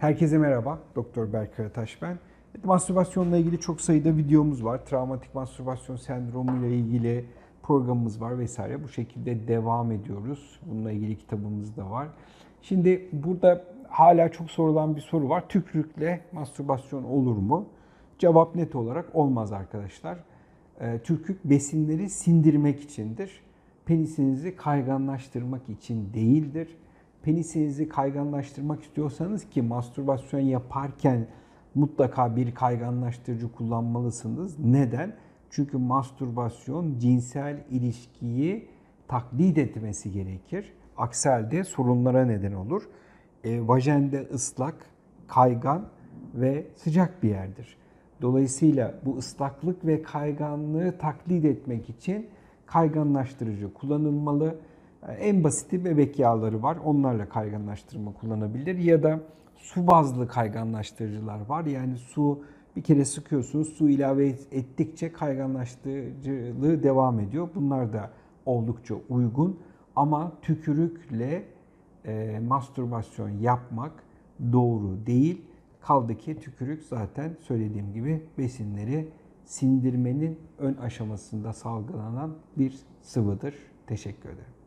Herkese merhaba, Doktor Berk Karataş ben. Mastürbasyonla ilgili çok sayıda videomuz var. Travmatik mastürbasyon sendromu ile ilgili programımız var vesaire. Bu şekilde devam ediyoruz. Bununla ilgili kitabımız da var. Şimdi burada hala çok sorulan bir soru var. Tükürükle mastürbasyon olur mu? Cevap net olarak olmaz arkadaşlar. Tükürük besinleri sindirmek içindir. Penisinizi kayganlaştırmak için değildir. Penisinizi kayganlaştırmak istiyorsanız ki mastürbasyon yaparken mutlaka bir kayganlaştırıcı kullanmalısınız. Neden? Çünkü mastürbasyon cinsel ilişkiyi taklit etmesi gerekir. Aksi halde sorunlara neden olur. Vajende ıslak, kaygan ve sıcak bir yerdir. Dolayısıyla bu ıslaklık ve kayganlığı taklit etmek için kayganlaştırıcı kullanılmalı. En basiti bebek yağları var. Onlarla kayganlaştırma kullanabilir. Ya da su bazlı kayganlaştırıcılar var. Yani su bir kere sıkıyorsunuz, su ilave ettikçe kayganlaştırıcılığı devam ediyor. Bunlar da oldukça uygun. Ama tükürükle mastürbasyon yapmak doğru değil. Kaldı ki tükürük zaten söylediğim gibi besinleri sindirmenin ön aşamasında salgılanan bir sıvıdır. Teşekkür ederim.